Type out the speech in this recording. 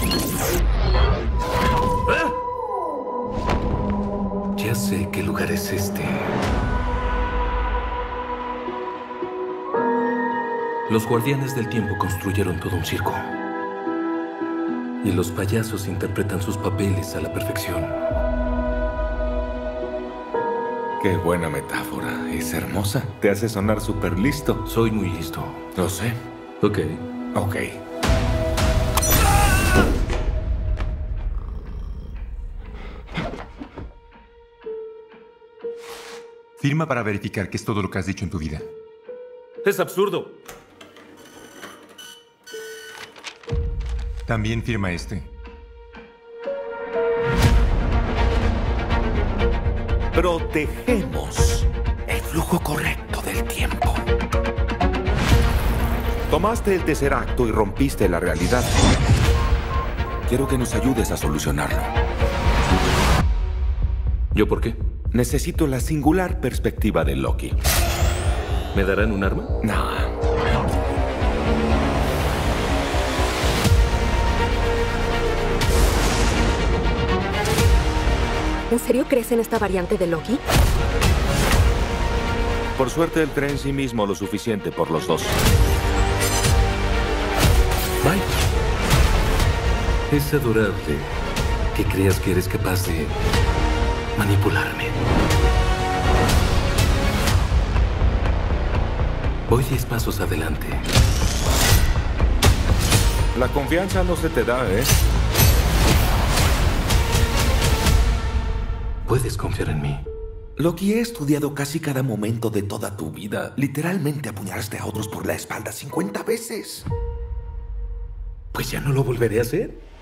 ¡Ah! Ya sé qué lugar es este. Los guardianes del tiempo construyeron todo un circo. Y los payasos interpretan sus papeles a la perfección. Qué buena metáfora. Es hermosa. Te hace sonar súper listo. Soy muy listo. Lo sé. Ok. Ok. Firma para verificar que es todo lo que has dicho en tu vida. Es absurdo. También firma este. Protegemos el flujo correcto del tiempo. Tomaste el tercer acto y rompiste la realidad. Quiero que nos ayudes a solucionarlo. ¿Yo por qué? Necesito la singular perspectiva de Loki. ¿Me darán un arma? No. ¿En serio crees en esta variante de Loki? Por suerte, él cree en sí mismo lo suficiente por los dos. Bye. Es adorable que creas que eres capaz de manipularme. Voy 10 pasos adelante. La confianza no se te da, ¿eh? Puedes confiar en mí. Loki, he estudiado casi cada momento de toda tu vida. Literalmente apuñalaste a otros por la espalda 50 veces. Pues ya no lo volveré a hacer.